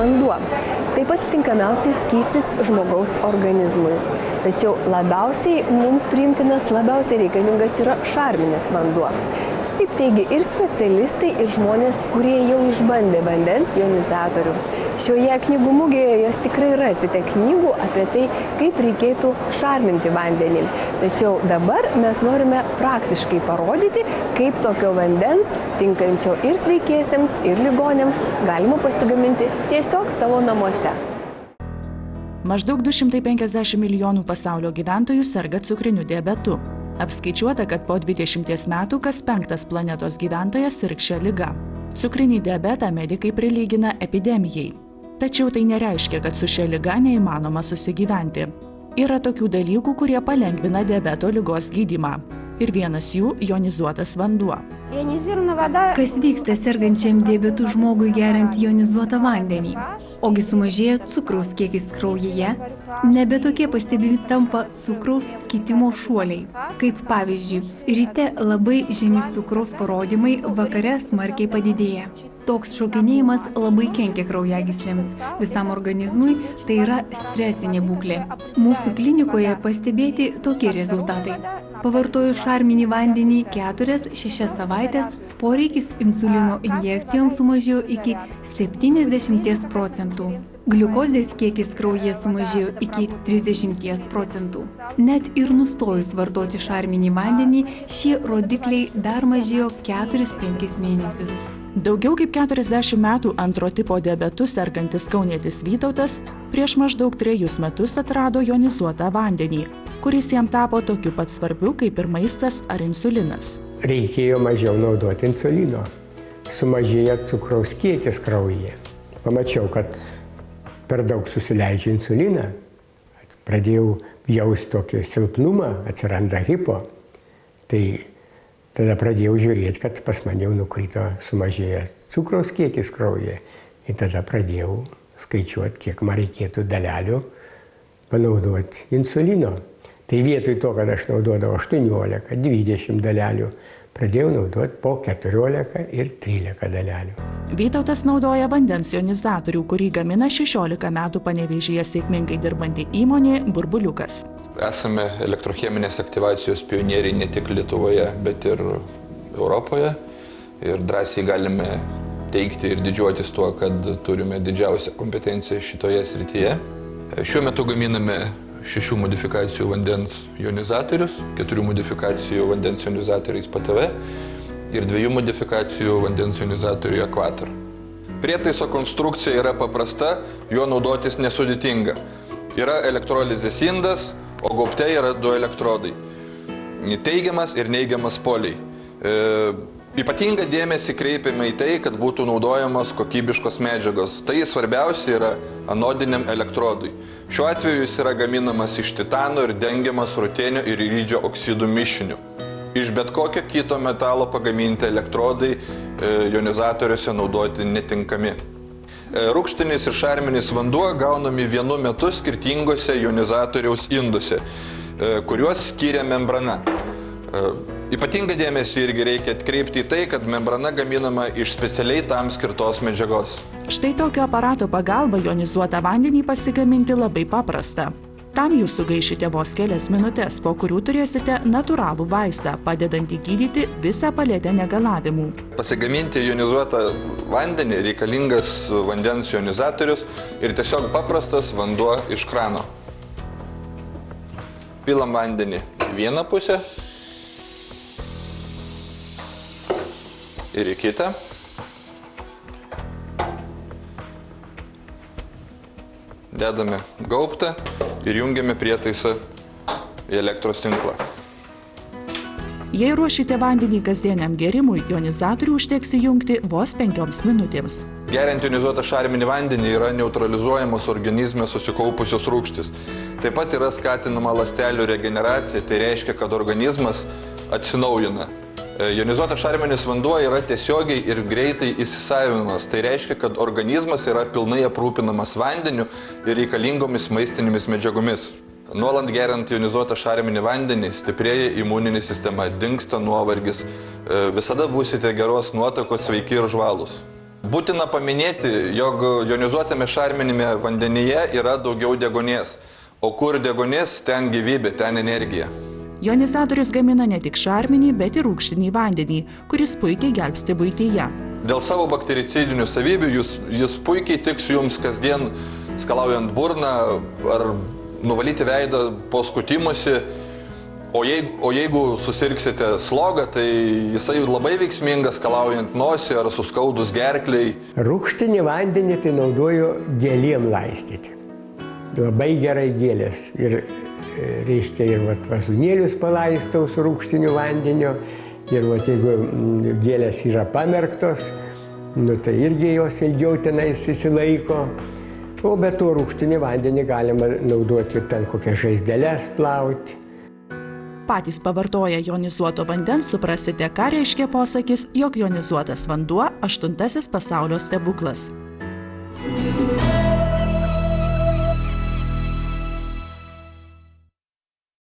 vanduo. Taip pat tinkamiausias skystis žmogaus organizmui. Tačiau labiausiai mums priimtinas, labiausiai reikalingas yra šarminis vanduo. Taip teigia ir specialistai, ir žmonės, kurie jau išbandė vandens jonizatorių. Šioje knygų mugėje jas tikrai rasite knygų apie tai, kaip reikėtų šarminti vandenį. Tačiau dabar mes norime praktiškai parodyti, kaip tokio vandens, tinkančio ir sveikiesiems, ir ligoniams, galima pasigaminti tiesiog savo namuose. Maždaug 250 milijonų pasaulio gyventojų serga cukriniu diabetu. Apskaičiuota, kad po 20 metų kas 5 planetos gyventojas sirgs šia liga. Cukrinį diabetą medikai prilygina epidemijai. Tačiau tai nereiškia, kad su šia liga neįmanoma susigyventi. Yra tokių dalykų, kurie palengvina diabeto ligos gydymą. Ir vienas jų – jonizuotas vanduo. Kas vyksta sergančiam diabetu žmogui geriant jonizuotą vandenį? Ogi sumažėja cukraus kiekis kraujyje, nebe tokie pastebimi tampa cukraus kitimo šuoliai. Kaip pavyzdžiui, ryte labai žemi cukraus parodymai, vakare smarkiai padidėja. Toks šokinėjimas labai kenkia kraujagyslėms. Visam organizmui tai yra stresinė būklė. Mūsų klinikoje pastebėti tokie rezultatai. Pavartojus šarminį vandenį 4-6 savaitės, poreikis insulino injekcijoms sumažėjo iki 70%. Gliukozės kiekis kraujyje sumažėjo iki 30%. Net ir nustojus vartoti šarminį vandenį, šie rodikliai dar mažėjo 4-5 mėnesius. Daugiau kaip 40 metų antro tipo diabetu sergantis kaunietis Vytautas prieš maždaug 3 metus atrado jonizuotą vandenį, kuris jam tapo tokiu pat svarbiu kaip ir maistas ar insulinas. Reikėjo mažiau naudoti insulino. Sumažėjo cukraus kiekis kraujyje. Pamačiau, kad per daug susileidžia insuliną. Pradėjau jausti tokį silpnumą, atsiranda hipo. Tai tada pradėjau žiūrėti, kad pas mane jau nukrito sumažėjęs cukraus kiekis kraujyje. Ir tada pradėjau skaičiuoti, kiek man reikėtų dalelių panaudoti insulino. Tai vietoj to, kad aš naudodavau 18-20 dalelių, pradėjau naudoti po 14 ir 13 dalelių. Vytautas naudoja vandens jonizatorių, kurį gamina 16 metų Panevėžyje sėkmingai dirbanti įmonė Burbuliukas. Esame elektrocheminės aktyvacijos pionieriai ne tik Lietuvoje, bet ir Europoje. Ir drąsiai galime teigti ir didžiuotis tuo, kad turime didžiausią kompetenciją šitoje srityje. Šiuo metu gaminame 6 modifikacijų vandens jonizatorius, 4 modifikacijų vandens jonizatoriais PTV ir 2 modifikacijų vandens jonizatorių Ekvator. Prietaiso konstrukcija yra paprasta, juo naudotis nesudėtinga. Yra elektrolizės indas, o gaubte yra 2 elektrodai. Teigiamas ir neigiamas poliai. Ypatingą dėmesį kreipiame į tai, kad būtų naudojamos kokybiškos medžiagos. Tai svarbiausia yra anodiniam elektrodui. Šiuo atveju jis yra gaminamas iš titano ir dengiamas rutenio ir iridio oksidų mišiniu. Iš bet kokio kito metalo pagaminti elektrodai jonizatoriuose naudoti netinkami. Rūgštinis ir šarminis vanduo gaunami vienu metu skirtingose jonizatoriaus induose, kuriuos skiria membrana. Ypatingą dėmesį irgi reikia atkreipti į tai, kad membrana gaminama iš specialiai tam skirtos medžiagos. Štai tokio aparato pagalba jonizuotą vandenį pasigaminti labai paprasta. Tam jūs sugaišite vos kelias minutės, po kurių turėsite natūralų vaistą, padedantį gydyti visą paletę negalavimų. Pasigaminti jonizuotą vandenį reikalingas vandens jonizatorius ir tiesiog paprastas vanduo iš krano. Pilam vandenį į vieną pusę ir į kitą. Dedame gaubtą ir jungiame prietaisą į elektros tinklą. Jei ruošite vandenį kasdieniam gerimui, jonizatorių užteks įjungti vos 5 minutėms. Geriant jonizuotą šarminį vandenį yra neutralizuojamos organizme susikaupusios rūgštys. Taip pat yra skatinama ląstelių regeneracija, tai reiškia, kad organizmas atsinaujina. Jonizuotas šarminis vanduo yra tiesiogiai ir greitai įsisavinamas. Tai reiškia, kad organizmas yra pilnai aprūpinamas vandeniu ir reikalingomis maistinėmis medžiagomis. Nuolant geriant jonizuotą šarminį vandenį, stiprėja imuninė sistema, dingsta nuovargis. Visada būsite geros nuotaikos, sveiki ir žvalūs. Būtina paminėti, jog jonizuotame šarminėme vandenyje yra daugiau deguonies. O kur deguonies, ten gyvybė, ten energija. Jonizatorius gamina ne tik šarminį, bet ir rūgštinį vandenį, kuris puikiai gelbsti buityje. Dėl savo baktericidinių savybių jis puikiai tiks jums kasdien skalaujant burną ar nuvalyti veidą po skutimusi. O jeigu susirgsite slogą, tai jisai labai veiksmingas skalaujant nosį ar suskaudus gerkliai. Rūgštinį vandenį tai naudoju gėlėm laistyti. Labai gerai gėlės. Ir reiškia ir vazonėlius palaistau su rūgštiniu vandeniu. Ir jeigu gėlės yra pamerktos, tai irgi jos ilgiau tenais įsilaiko. O be to rūgštinį vandenį galima naudoti ten kokias žaizdeles plauti. Patys pavartoję jonizuoto vandens suprasite, ką reiškia posakis, jog jonizuotas vanduo – 8. pasaulio stebuklas.